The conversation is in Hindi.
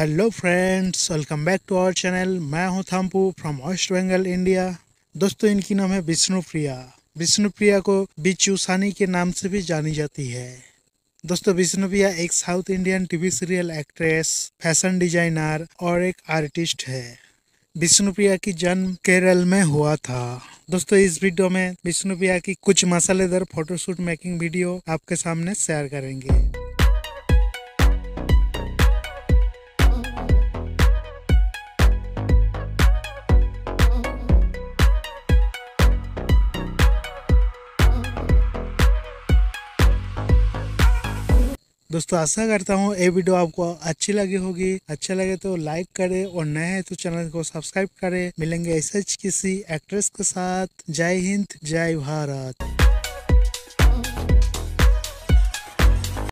Hello friends, welcome back to our channel. मैं हूं Thampu from West Bengal India. दोस्तों, इनकी नाम है विष्णुप्रिया। विष्णुप्रिया को बिच्चू सानी के नाम से भी जानी जाती है। दोस्तों, विष्णुप्रिया एक south Indian TV serial actress, fashion designer और एक आर्टिस्ट है। विष्णुप्रिया की जन्म केरल में हुआ था। दोस्तों, इस वीडियो में विष्णुप्रिया की कुछ मसालेदार फोटोशूट मेकिंग वीडियो आपके सामने शेयर करेंगे। दोस्तों, आशा करता हूँ ये वीडियो आपको अच्छी लगी होगी। अच्छा लगे तो लाइक करें और नए हैं तो चैनल को सब्सक्राइब करें। मिलेंगे ऐसे किसी एक्ट्रेस के साथ। जय हिंद, जय भारत।